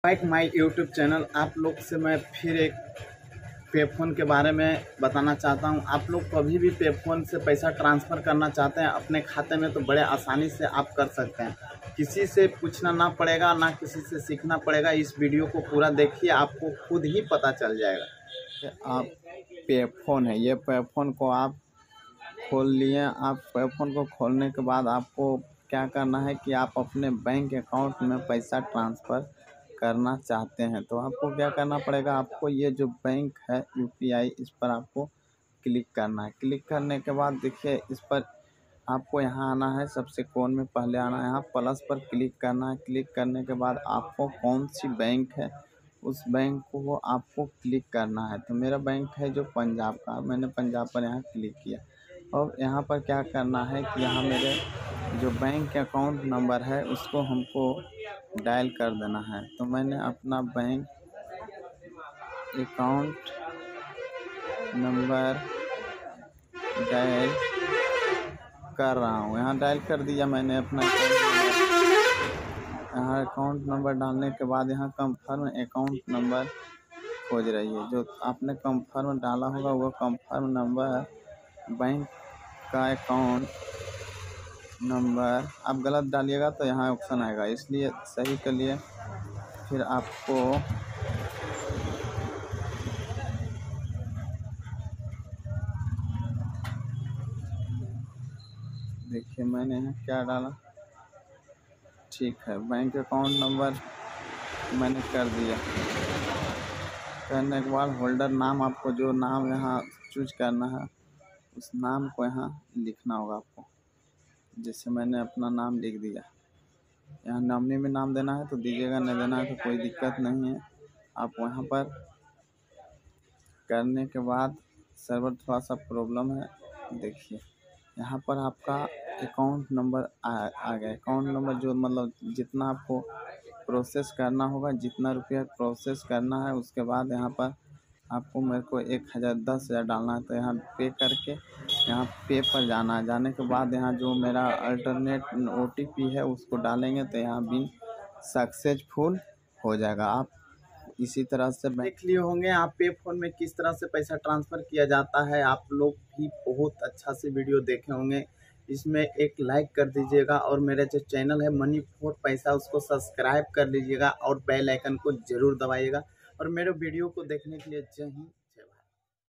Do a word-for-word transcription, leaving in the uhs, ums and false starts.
Back my YouTube channel. आप लोग से मैं फिर एक पेफोन के बारे में बताना चाहता हूं। आप लोग कभी भी पेफोन से पैसा ट्रांसफ़र करना चाहते हैं अपने खाते में तो बड़े आसानी से आप कर सकते हैं। किसी से पूछना ना पड़ेगा, ना किसी से सीखना पड़ेगा। इस वीडियो को पूरा देखिए, आपको खुद ही पता चल जाएगा। आप पेफोन है, ये पेफोन को आप खोल लिए। आप पेफोन को खोलने के बाद आपको क्या करना है कि आप अपने बैंक अकाउंट में पैसा ट्रांसफ़र करना चाहते हैं तो आपको क्या करना पड़ेगा, आपको ये जो बैंक है यूपीआई, इस पर आपको क्लिक करना है। क्लिक करने के बाद देखिए इस पर आपको यहाँ आना है, सबसे कोन में पहले आना है, यहाँ प्लस पर क्लिक करना है। क्लिक करने के बाद आपको कौन सी बैंक है उस बैंक को आपको क्लिक करना है। तो मेरा बैंक है जो पंजाब का, मैंने पंजाब पर यहाँ क्लिक किया। और यहाँ पर क्या करना है कि यहाँ मेरे जो बैंक अकाउंट नंबर है उसको हमको डायल कर देना है। तो मैंने अपना बैंक अकाउंट नंबर डायल कर रहा हूँ। यहाँ डायल कर दिया मैंने अपना अकाउंट नंबर। यहाँ अकाउंट नंबर डालने के बाद यहाँ कंफर्म अकाउंट नंबर खोज रही है। जो आपने कंफर्म डाला होगा वो कंफर्म नंबर बैंक का अकाउंट नंबर आप गलत डालिएगा तो यहाँ ऑप्शन आएगा, इसलिए सही के लिए फिर आपको देखिए मैंने यहाँ क्या डाला। ठीक है, बैंक अकाउंट नंबर मैंने कर दिया। करने के बाद होल्डर नाम, आपको जो नाम यहाँ चूज करना है उस नाम को यहाँ लिखना होगा आपको। जैसे मैंने अपना नाम लिख दिया। यहाँ नॉमिनी में नाम देना है तो दीजिएगा, नहीं देना है तो कोई दिक्कत नहीं है। आप वहाँ पर करने के बाद सर्वर थोड़ा सा प्रॉब्लम है, देखिए यहाँ पर आपका अकाउंट नंबर आ, आ गया। अकाउंट नंबर जो मतलब जितना आपको प्रोसेस करना होगा, जितना रुपया प्रोसेस करना है, उसके बाद यहाँ पर आपको मेरे को एक हज़ार दस हज़ार डालना है। तो यहाँ पे करके यहाँ पे पर जाना है। जाने के बाद यहाँ जो मेरा अल्टरनेट ओ टी पी है उसको डालेंगे तो यहाँ भी सक्सेसफुल हो जाएगा। आप इसी तरह से देख लिए होंगे आप पे फोन में किस तरह से पैसा ट्रांसफ़र किया जाता है। आप लोग भी बहुत अच्छा से वीडियो देखे होंगे। इसमें एक लाइक कर दीजिएगा और मेरा जो चैनल है मनी फॉर पैसा उसको सब्सक्राइब कर लीजिएगा और बेल आइकन को ज़रूर दबाइएगा। और मेरे वीडियो को देखने के लिए जय हिंद।